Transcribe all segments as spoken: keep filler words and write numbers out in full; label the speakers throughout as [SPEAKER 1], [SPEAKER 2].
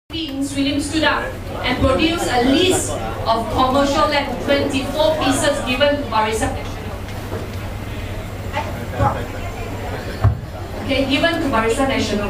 [SPEAKER 1] William stood up and produced a list of commercial land, twenty-four pieces given to Barisan Nasional. Okay, given to Barisan Nasional.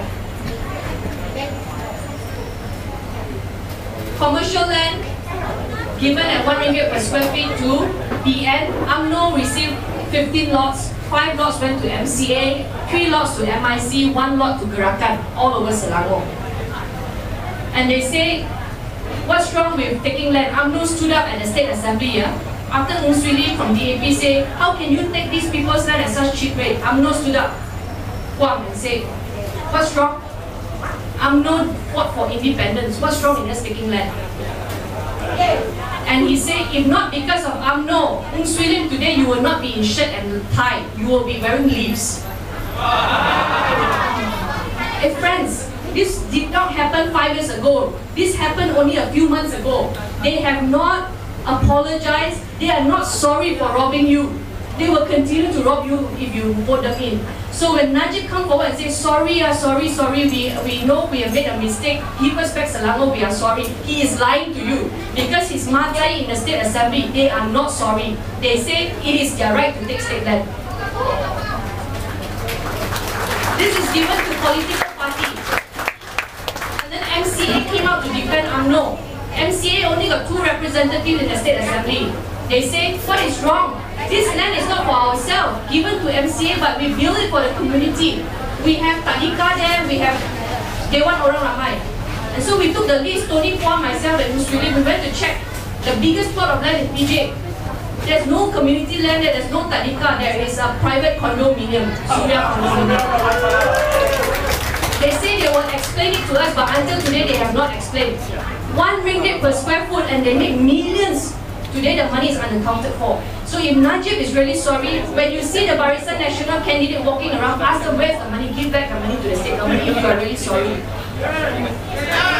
[SPEAKER 1] Commercial land given at one ringgit per square feet to B N. U M N O received fifteen lots, five lots went to M C A, three lots to M I C, one lot to Gerakan, all over Selangor. And they say, what's wrong with taking land? U M N O stood up at the State Assembly, yeah? After Ng Swee Lee from D A P say, how can you take these people's land at such cheap rate? U M N O stood up, Guam, and said, what's wrong? U M N O fought for independence. What's wrong in us taking land? And he said, if not because of U M N O, Ng Swee Lee today you will not be in shirt and tie. You will be wearing leaves. Hey friends, this did not happen five years ago. This happened only a few months ago. They have not apologized. They are not sorry for robbing you. They will continue to rob you if you vote them in. So when Najib come forward and say, sorry, uh, sorry, sorry, we, we know we have made a mistake, give us back Selangor, we are sorry, he is lying to you. Because his madai in the State Assembly, they are not sorry. They say it is their right to take state land. This is given to political parties. And then M C A came out to defend U M N O. M C A only got two representatives in the State Assembly. They say, what is wrong? This land is not for ourselves, given to M C A, but we build it for the community. We have Tadika there, we have Dewan Orang Ramai. And so we took the list, Tony Phua, myself and Ng Swee Lee, we went to check the biggest plot of land in P J. There's no community land there, there's no Tadika, there is a private condominium, Surya condominium. They say they will explain it to us, but until today they have not explained. One ringgit per square foot and they make millions. Today the money is unaccounted for. So if Najib is really sorry, when you see the Barisan Nasional candidate walking around, ask them where's the money, give back the money to the state government if you are really sorry.